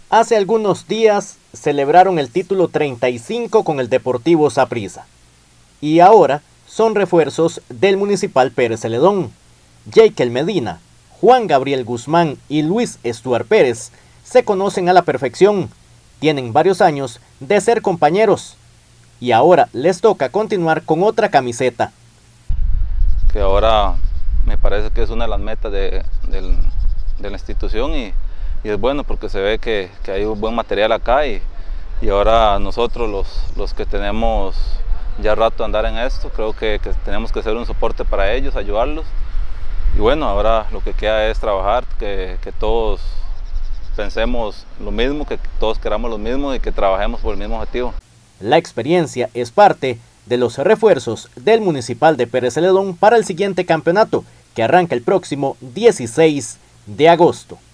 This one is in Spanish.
Hace algunos días celebraron el título 35 con el Deportivo Saprissa. Y ahora son refuerzos del Municipal Pérez Celedón. Jekyll Medina, Juan Gabriel Guzmán y Luis Stuart Pérez se conocen a la perfección. Tienen varios años de ser compañeros. Y ahora les toca continuar con otra camiseta. Que ahora me parece que es una de las metas de la institución y es bueno porque se ve que hay un buen material acá y ahora nosotros los que tenemos ya rato de andar en esto, creo que tenemos que ser un soporte para ellos, ayudarlos. Y bueno, ahora lo que queda es trabajar, que todos pensemos lo mismo, que todos queramos lo mismo y que trabajemos por el mismo objetivo. La experiencia es parte de los refuerzos del Municipal de Pérez Celedón para el siguiente campeonato, que arranca el próximo 16 de agosto.